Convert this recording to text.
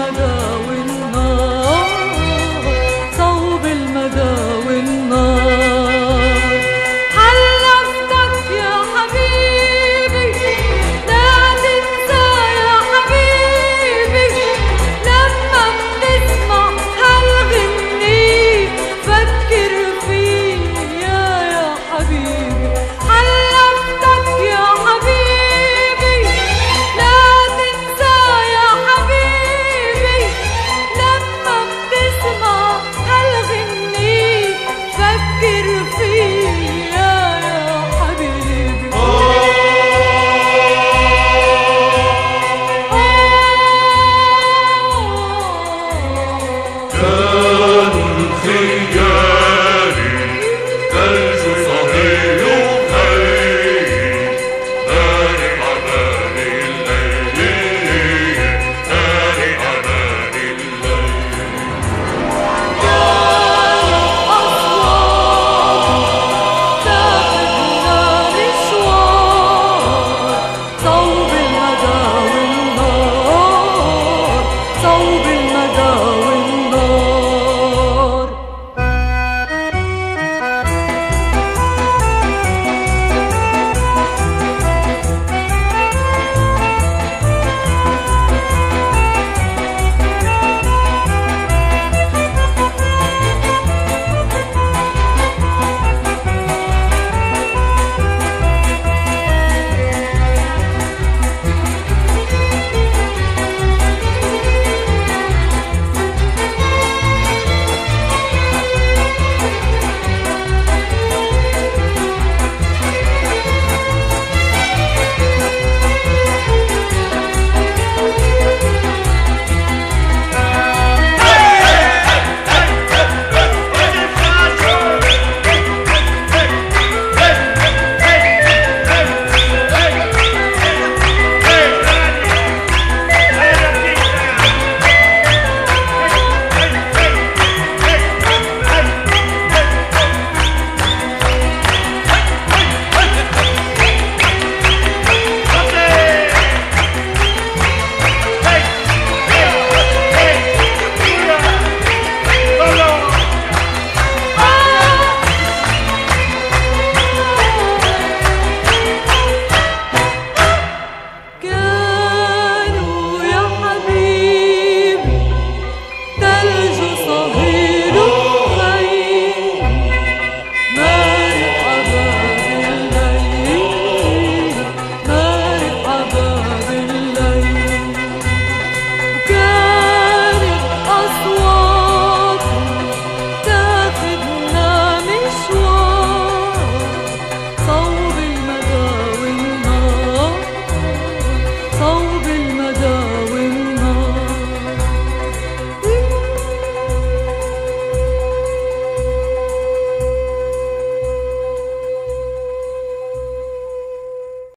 المدى والنار، صوب المدى والنار. حلفتك يا حبيبي لا تنسى يا حبيبي، لما بتسمع هالغني فكر فيا يا حبيبي. حلفتك يا حبيبي لا تنسى يا حبيبي، لما بتسمع هالغني فكر فيا يا حبيبي. كان الخيال ثلج صغير خير، نار أمان الليل، نار أمان الليل. تاخدنا مشوار، صوب المدى والنار، صوب المدى والنار. كانوا يا حبيبي ثلج صغير خير، نار حباب الليل، نار حباب الليل. وكانت أصواتهم تاخدنا مشوار، صوب المدى والنار، صوب